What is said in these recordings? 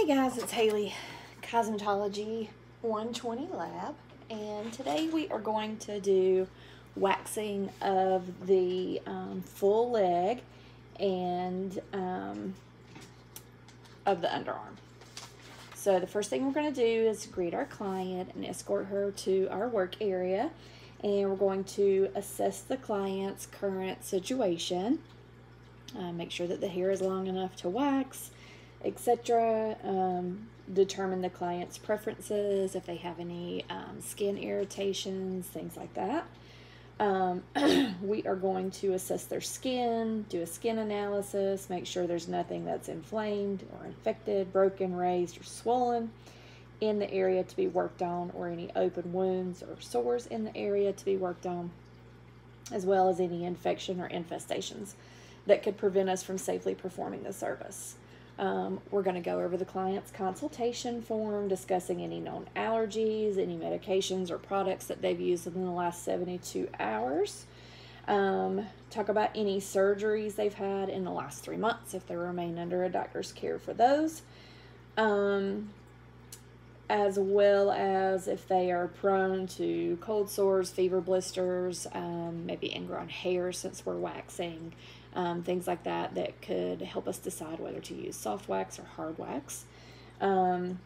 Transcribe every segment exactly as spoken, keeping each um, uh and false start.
Hey guys, it's Haley, Cosmetology one twenty Lab, and today we are going to do waxing of the um, full leg and um, of the underarm. So the first thing we're going to do is greet our client and escort her to our work area, and we're going to assess the client's current situation, uh, make sure that the hair is long enough to wax, et cetera. Um, determine the client's preferences, if they have any um, skin irritations, things like that. Um, we are going to assess their skin, do a skin analysis, make sure there's nothing that's inflamed or infected, broken, raised, or swollen in the area to be worked on, or any open wounds or sores in the area to be worked on, as well as any infection or infestations that could prevent us from safely performing the service. Um, we're going to go over the client's consultation form, discussing any known allergies, any medications or products that they've used within the last seventy-two hours. Um, talk about any surgeries they've had in the last three months, if they remain under a doctor's care for those. Um, as well as if they are prone to cold sores, fever blisters, um, maybe ingrown hair since we're waxing, um, things like that that could help us decide whether to use soft wax or hard wax. Um,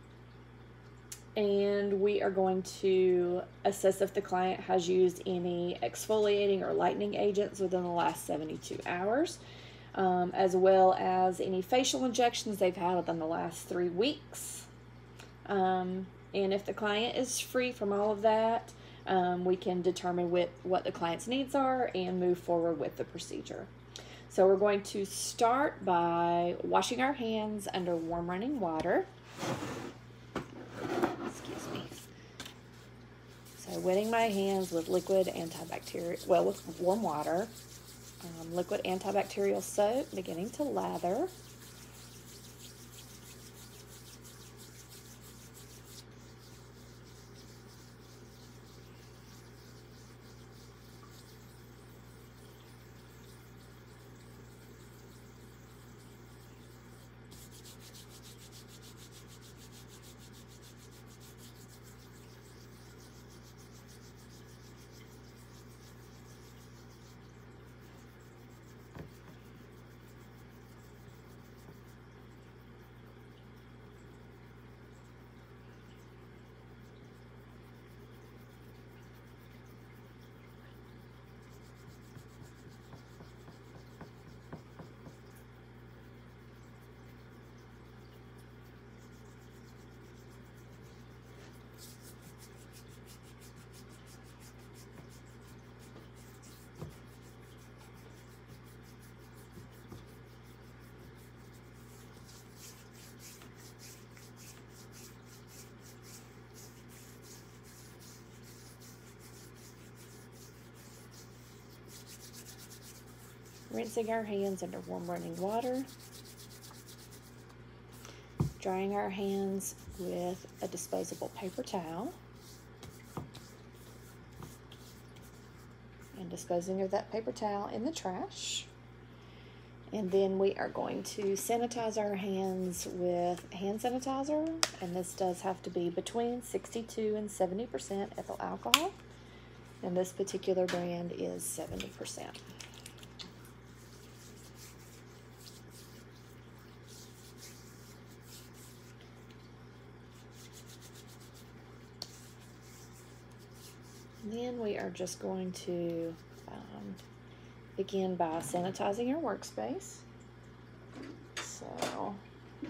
and we are going to assess if the client has used any exfoliating or lightening agents within the last seventy-two hours, um, as well as any facial injections they've had within the last three weeks. Um, and if the client is free from all of that, um, we can determine with what the client's needs are and move forward with the procedure. So we're going to start by washing our hands under warm running water. Excuse me. So wetting my hands with liquid antibacterial, well, with warm water, um, liquid antibacterial soap, beginning to lather. Rinsing our hands under warm running water, drying our hands with a disposable paper towel, and disposing of that paper towel in the trash. And then we are going to sanitize our hands with hand sanitizer, and this does have to be between sixty-two and seventy percent ethyl alcohol, and this particular brand is seventy percent. Then we are just going to um, begin by sanitizing our workspace. So,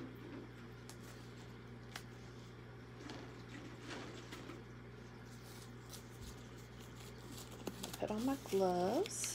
put on my gloves.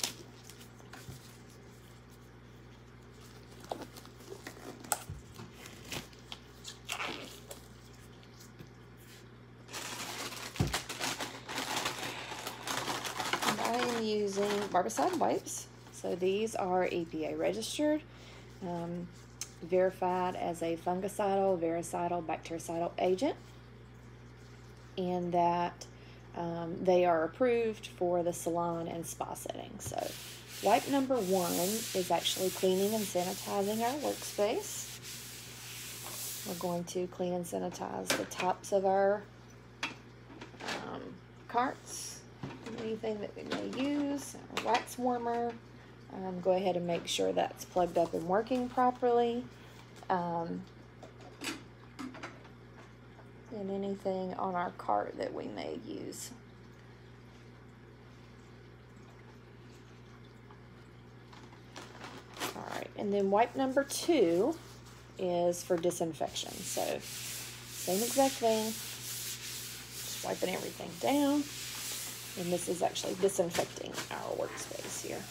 I am using barbicide wipes. So these are E P A registered, um, verified as a fungicidal, vericidal, bactericidal agent, and that um, they are approved for the salon and spa setting. So wipe number one is actually cleaning and sanitizing our workspace. We're going to clean and sanitize the tops of our um, carts, anything that we may use, our wax warmer. Um, go ahead and make sure that's plugged up and working properly. Um, and anything on our cart that we may use. All right, and then wipe number two is for disinfection. So same exact thing, just wiping everything down. And this is actually disinfecting our workspace here.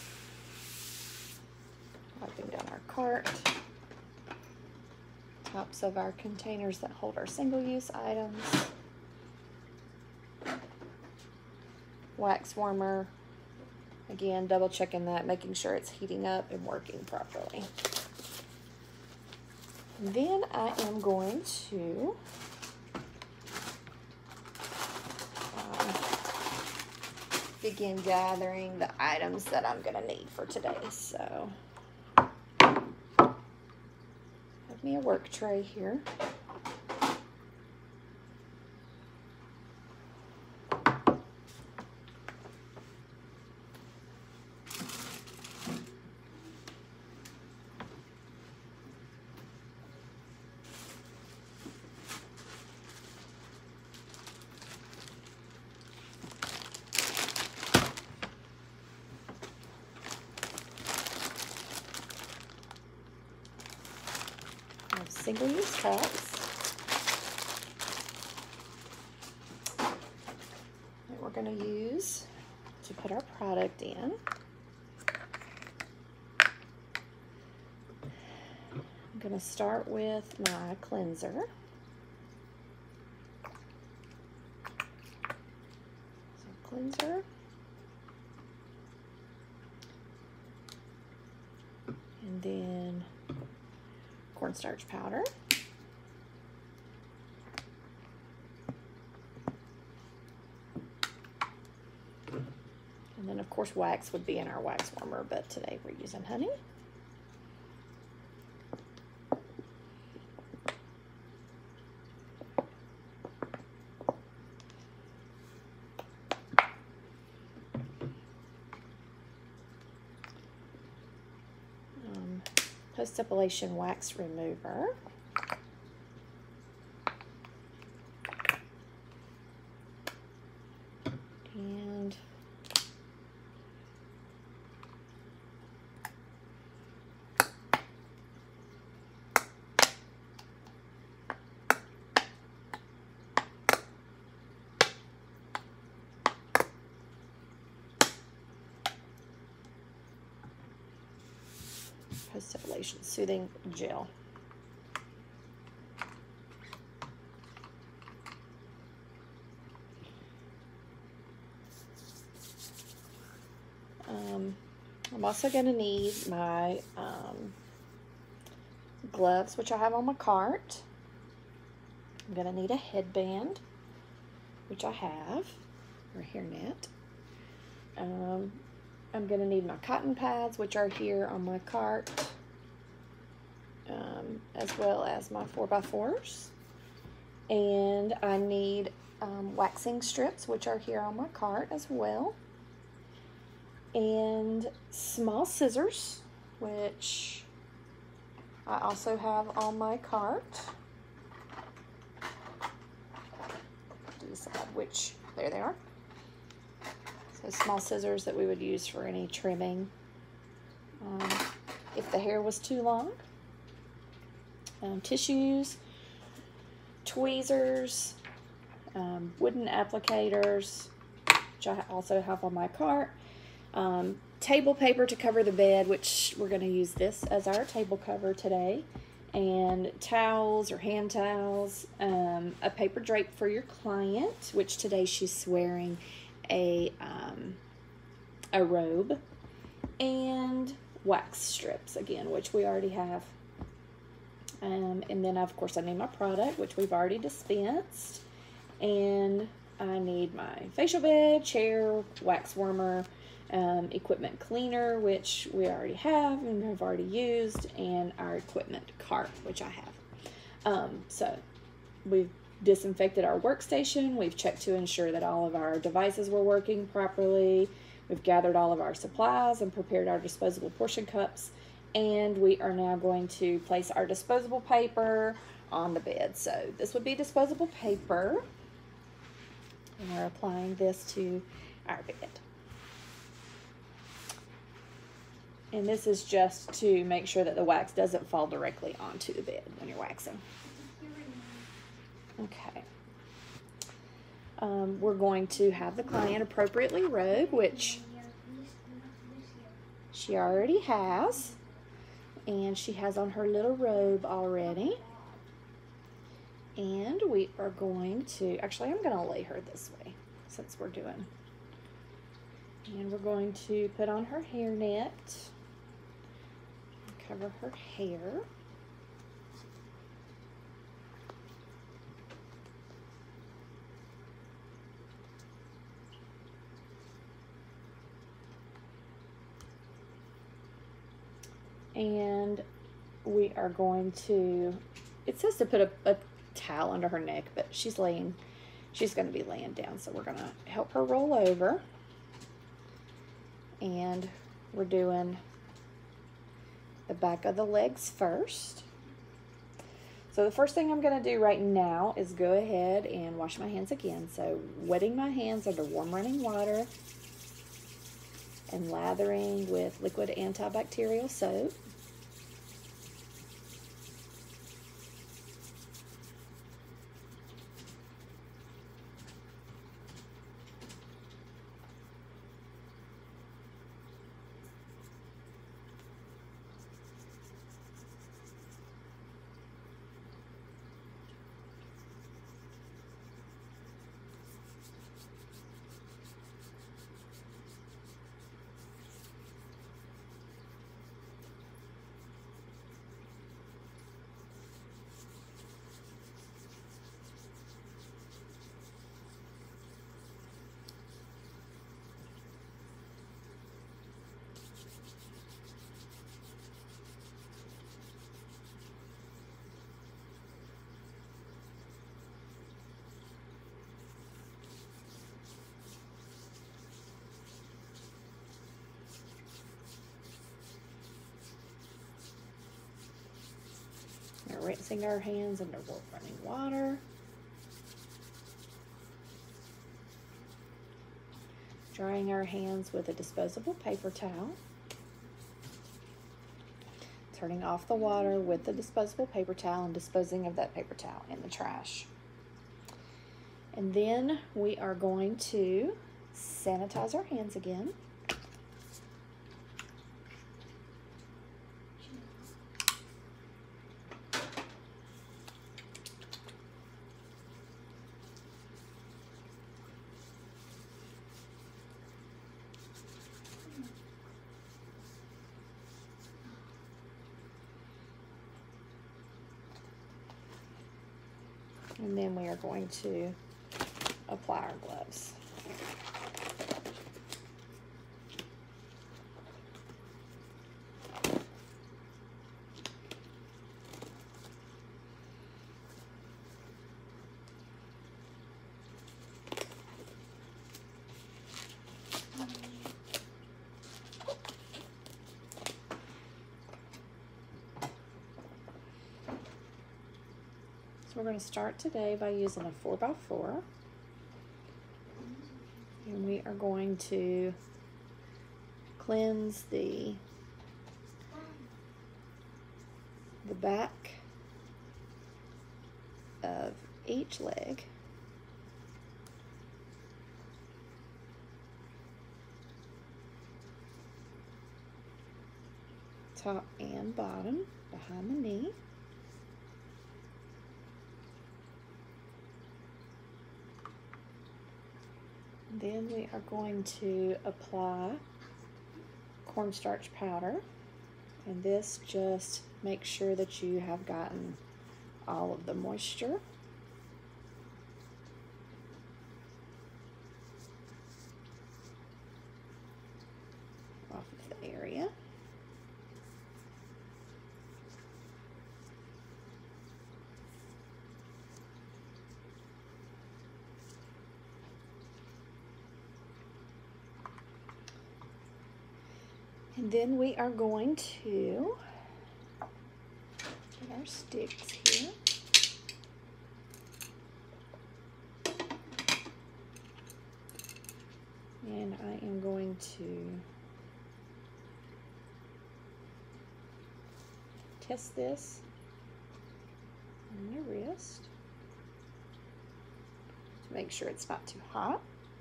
Wiping down our cart, tops of our containers that hold our single-use items, wax warmer, again double checking that, making sure it's heating up and working properly. And then I am going to um, begin gathering the items that I'm going to need for today. So me a work tray here. Single-use cups that we're going to use to put our product in. I'm going to start with my cleanser. So cleanser. And then cornstarch powder. And then of course wax would be in our wax warmer, but today we're using honey. Post-depilation wax remover. And post-depilation soothing gel. Um, I'm also going to need my um, gloves, which I have on my cart. I'm going to need a headband, which I have, or hairnet. Um, I'm going to need my cotton pads, which are here on my cart, um, as well as my four by fours. And I need um, waxing strips, which are here on my cart as well. And small scissors, which I also have on my cart. Decide which, there they are. So small scissors that we would use for any trimming um, if the hair was too long. Um, tissues, tweezers, um, wooden applicators, which I also have on my cart. Um, table paper to cover the bed, which we're going to use this as our table cover today. And towels or hand towels, um, a paper drape for your client, which today she's wearing a um, a robe, and wax strips again, which we already have. Um, and then of course I need my product, which we've already dispensed, and I need my facial bed, chair, wax warmer, um, equipment cleaner, which we already have and have already used, and our equipment cart, which I have. Um, so we've disinfected our workstation. We've checked to ensure that all of our devices were working properly. We've gathered all of our supplies and prepared our disposable portion cups. And we are now going to place our disposable paper on the bed. So this would be disposable paper. And we're applying this to our bed. And this is just to make sure that the wax doesn't fall directly onto the bed when you're waxing. Okay. Um, we're going to have the client appropriately robe, which she already has. And she has on her little robe already. And we are going to, actually I'm going to lay her this way since we're doing. And we're going to put on her hairnet, cover her hair. And we are going to, it says to put a, a towel under her neck, but she's laying, she's going to be laying down, so we're going to help her roll over. And we're doing the back of the legs first. So the first thing I'm going to do right now is go ahead and wash my hands again. So wetting my hands under warm running water and lathering with liquid antibacterial soap. We're rinsing our hands under warm running water. Drying our hands with a disposable paper towel. Turning off the water with the disposable paper towel and disposing of that paper towel in the trash. And then we are going to sanitize our hands again. And then we are going to apply our gloves. So we're going to start today by using a four by four. And we are going to cleanse the, the back of each leg. Top and bottom behind the knee. Then we are going to apply cornstarch powder, and this just makes sure that you have gotten all of the moisture off of the area. And then we are going to get our sticks here. And I am going to test this on my wrist to make sure it's not too hot.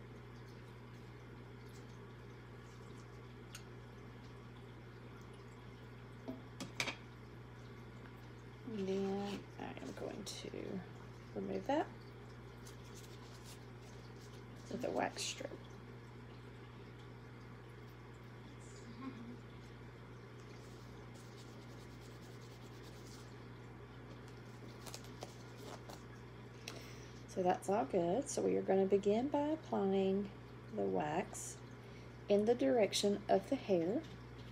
And then I am going to remove that with a wax strip. So that's all good. So we are going to begin by applying the wax in the direction of the hair.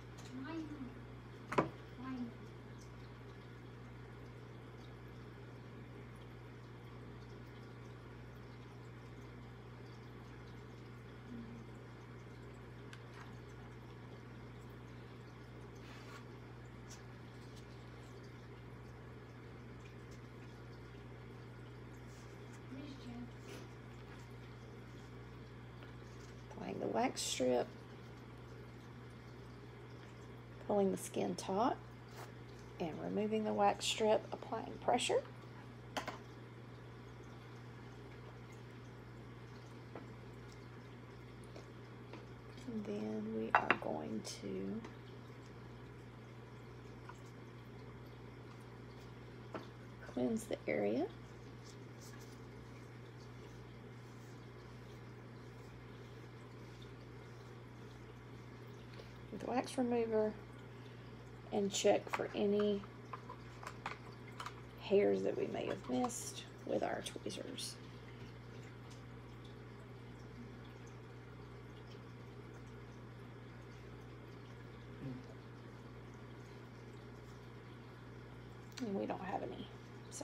Applying the wax strip, pulling the skin taut, and removing the wax strip, applying pressure. And then we are going to cleanse the area. With wax remover, and check for any hairs that we may have missed with our tweezers. And we don't have any, so.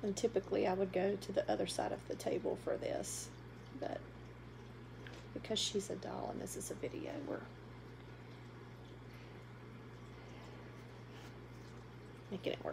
And typically I would go to the other side of the table for this, but because she's a doll and this is a video, we're making it work.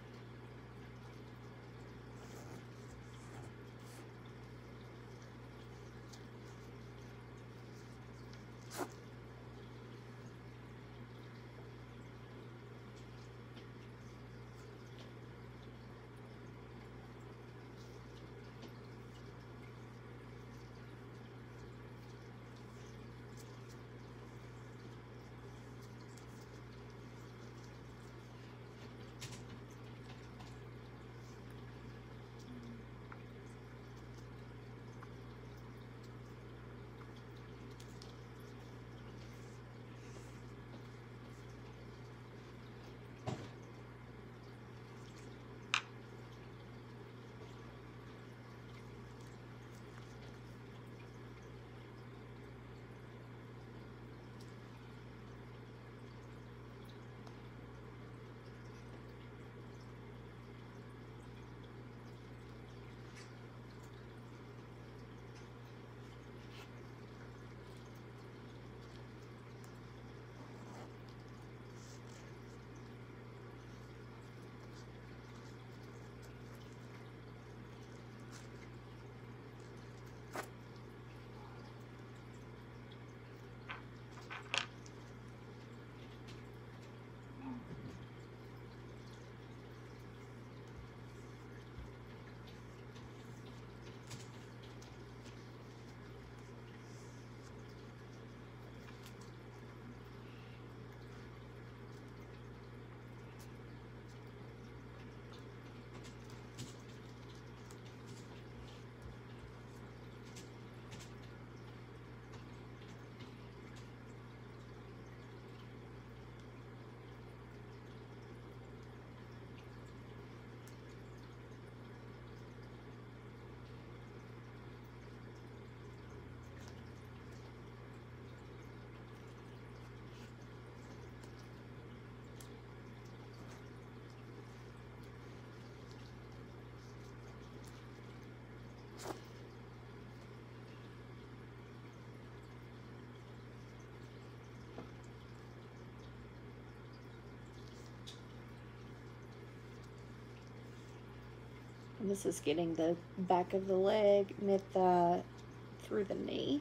And this is getting the back of the leg mid thigh through the knee.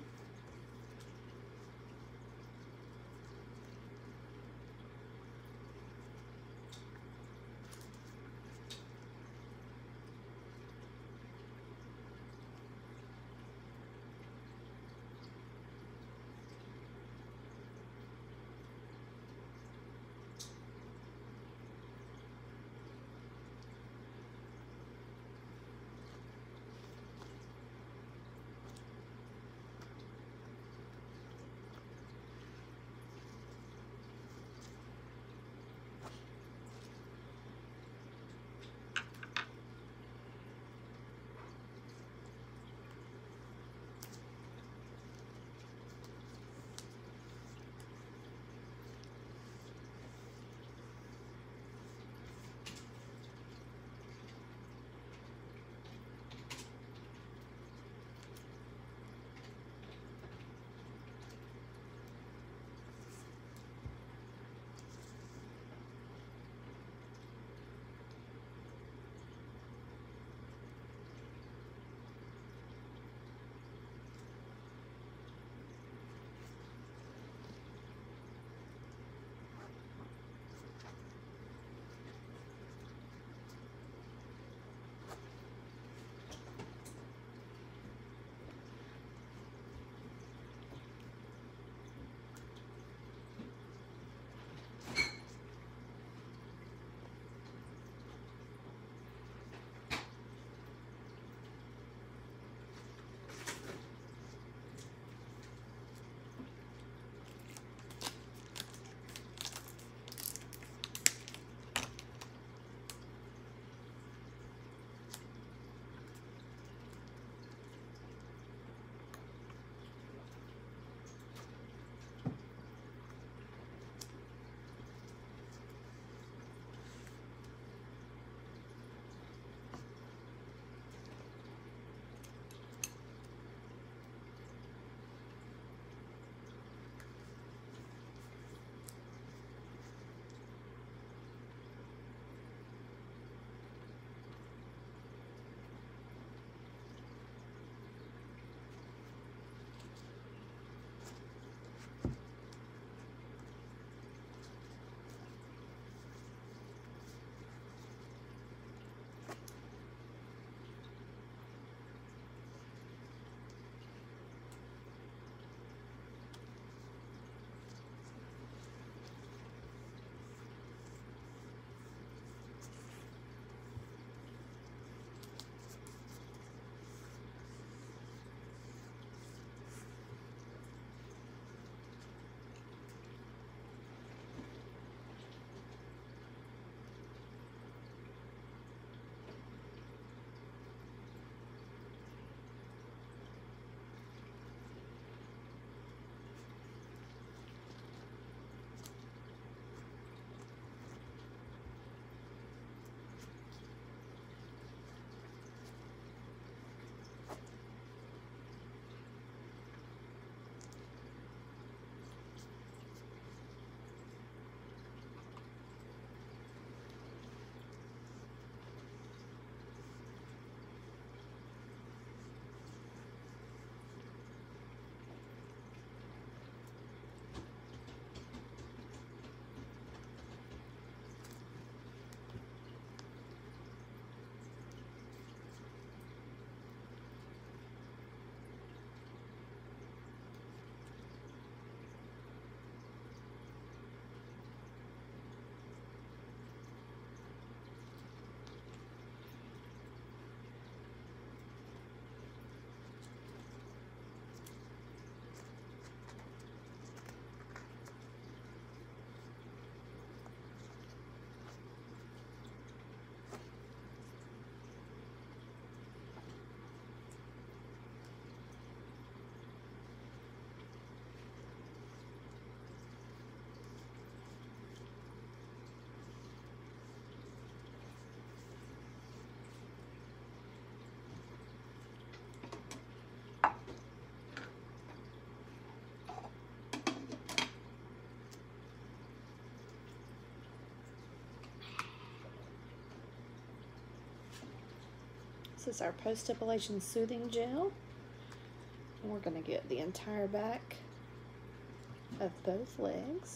This is our post-stipulation soothing gel. And we're going to get the entire back of both legs.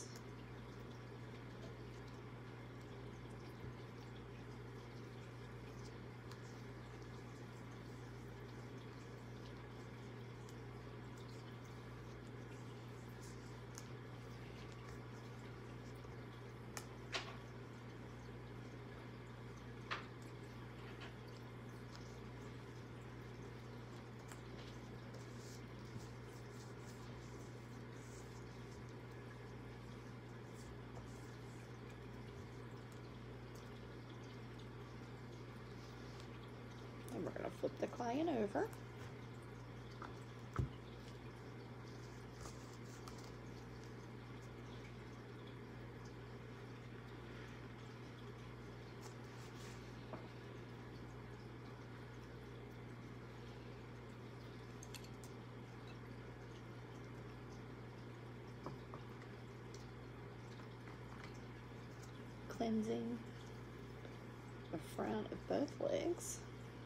And we're going to flip the client over. Cleansing the front of both legs.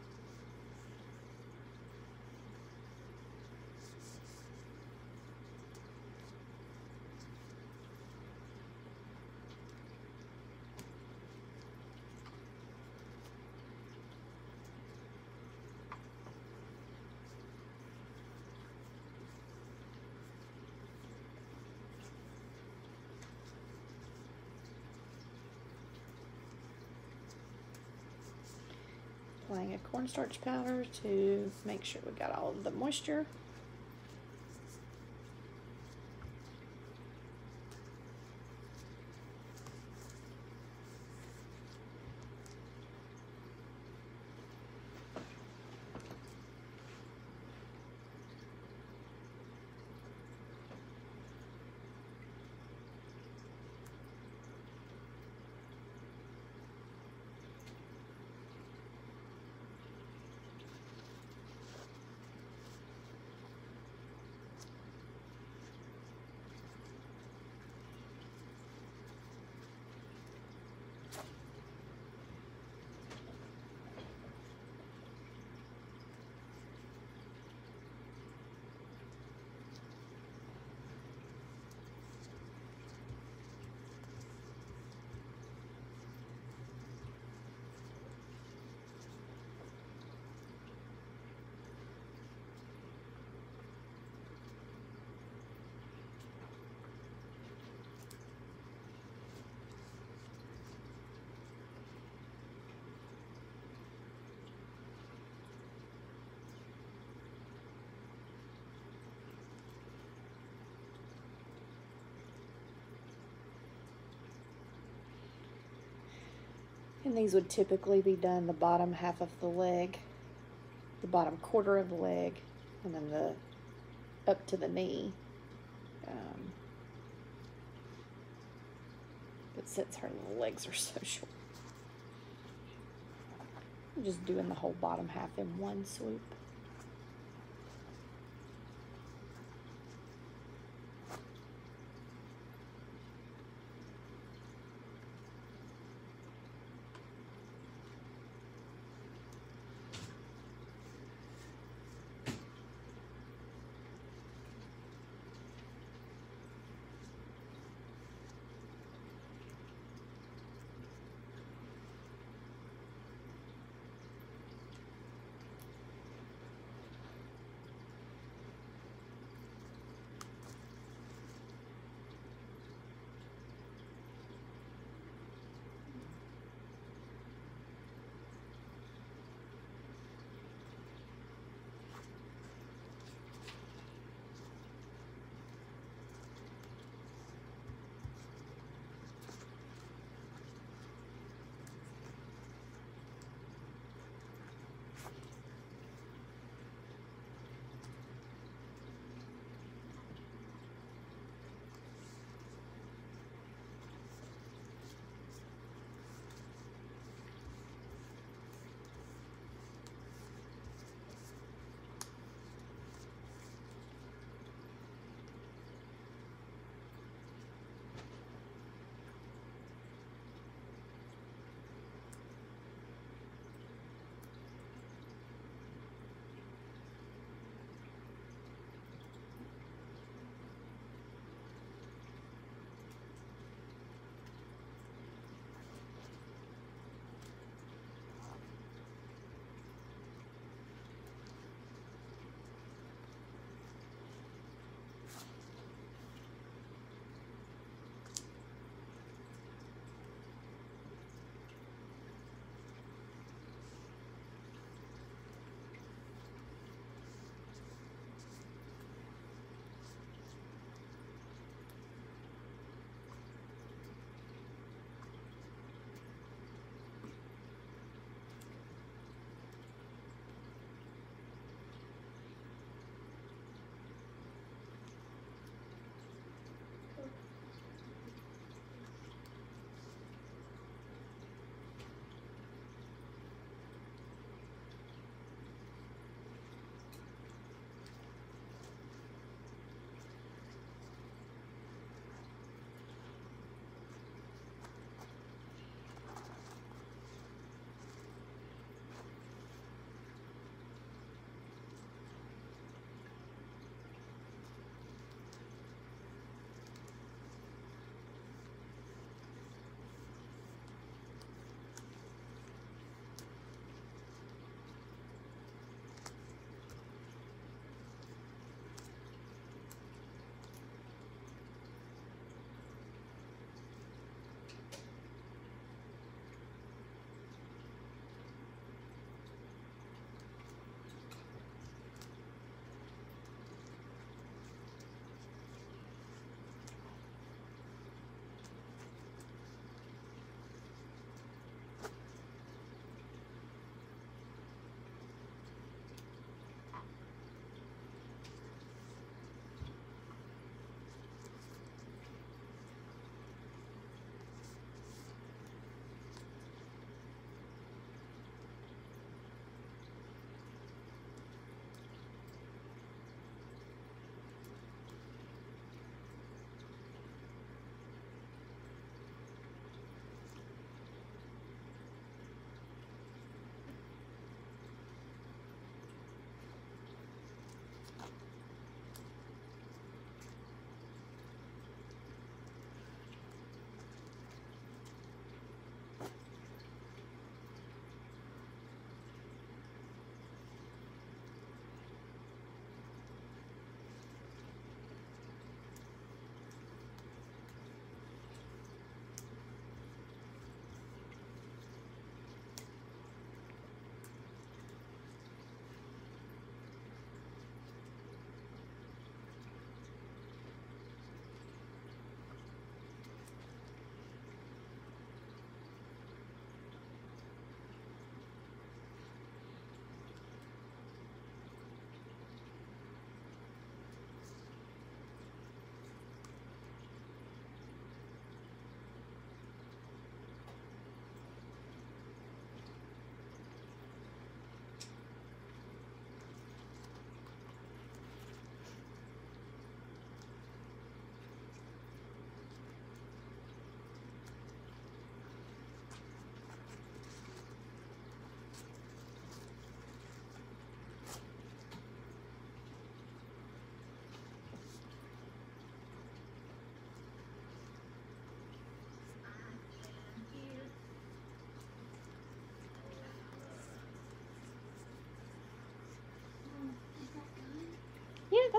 Applying a cornstarch powder to make sure we got all of the moisture. And these would typically be done the bottom half of the leg, the bottom quarter of the leg, and then the up to the knee. Um, but since her legs are so short, I'm just doing the whole bottom half in one swoop.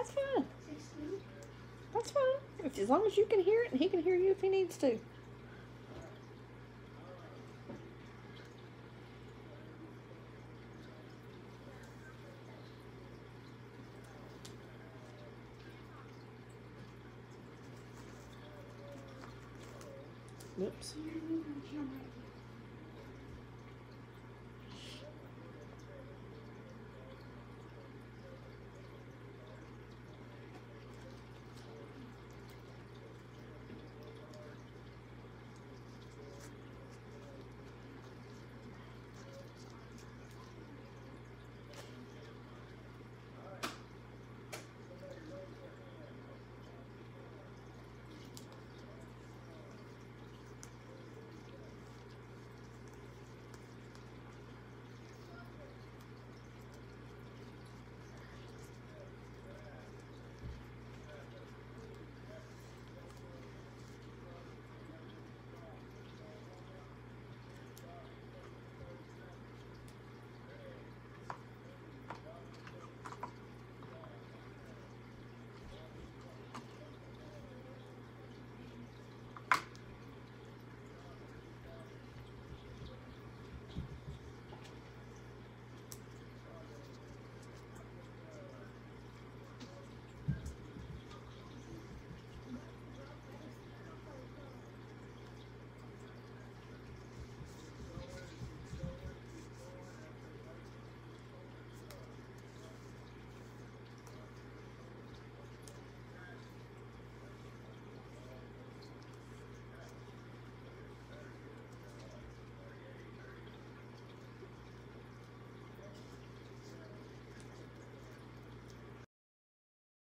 That's fine. That's fine. If, as long as you can hear it and he can hear you if he needs to. Oops.